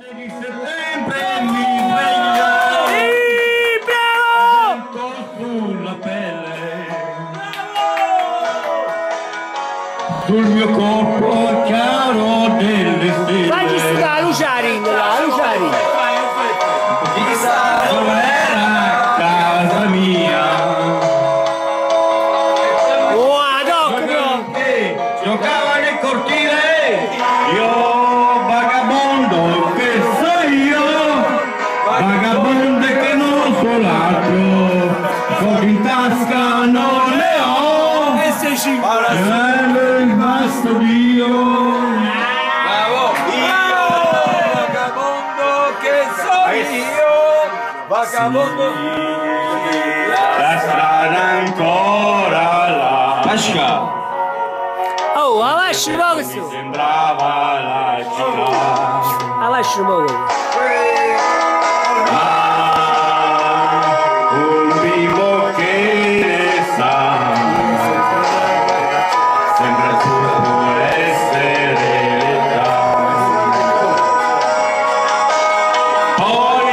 Di settembre mi sveglio, bravo! Sulla pelle, sul mio corpo chiaro delle stelle. Fagli sta Luciarin, là, Luciarin. Chissà dov'era casa mia. Oh, doc, Giocava nel cortile, io vagabondo che so io, vagabondo che non so l'altro, soldi in tasca non ne ho, e sei il vasto Dio. Bravo! Io, vagabondo che so io, vagabondo. La strada ancora là. Lascia. oh, avanti un po' questo. Sembrava la città. Avanti un po'. Un vivo che ne sa, sembra tutto essere l'età. Poi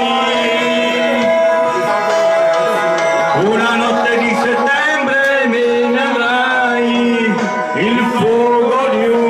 una notte di settembre me ne avrai il fuoco di